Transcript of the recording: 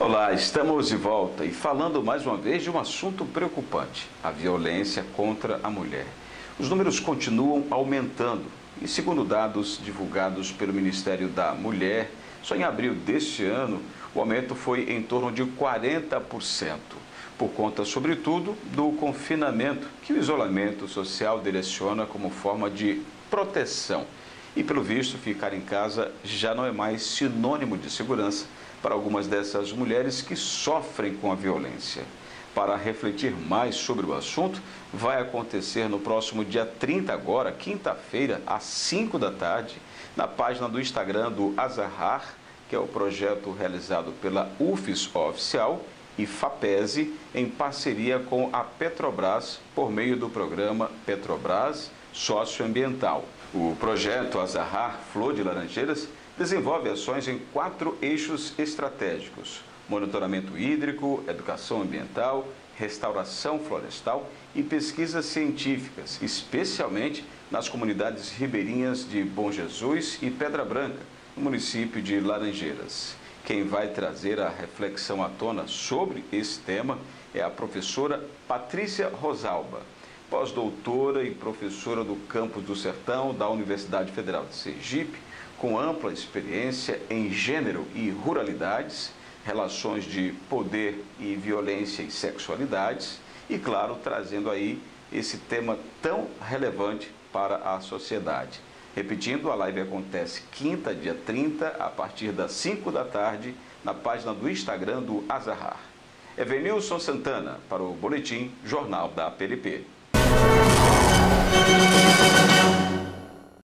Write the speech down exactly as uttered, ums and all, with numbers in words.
Olá, estamos de volta e falando mais uma vez de um assunto preocupante, a violência contra a mulher. Os números continuam aumentando e, segundo dados divulgados pelo Ministério da Mulher, só em abril deste ano o aumento foi em torno de quarenta por cento, por conta, sobretudo, do confinamento que o isolamento social direciona como forma de proteção. E, pelo visto, ficar em casa já não é mais sinônimo de segurança para algumas dessas mulheres que sofrem com a violência. Para refletir mais sobre o assunto, vai acontecer no próximo dia trinta agora, quinta-feira, às cinco da tarde, na página do Instagram do Azahar, que é o projeto realizado pela U F S O Oficial e FAPESE, em parceria com a Petrobras, por meio do programa Petrobras Socioambiental. O projeto Azahar Flor de Laranjeiras desenvolve ações em quatro eixos estratégicos: monitoramento hídrico, educação ambiental, restauração florestal e pesquisas científicas, especialmente nas comunidades ribeirinhas de Bom Jesus e Pedra Branca, no município de Laranjeiras. Quem vai trazer a reflexão à tona sobre esse tema é a professora Patrícia Rosalba, pós-doutora e professora do Campus do Sertão da Universidade Federal de Sergipe, com ampla experiência em gênero e ruralidades, relações de poder e violência e sexualidades, e, claro, trazendo aí esse tema tão relevante para a sociedade. Repetindo, a live acontece quinta, dia trinta, a partir das cinco da tarde, na página do Instagram do Azahar. Evenilson Santana, para o Boletim Jornal da P L P.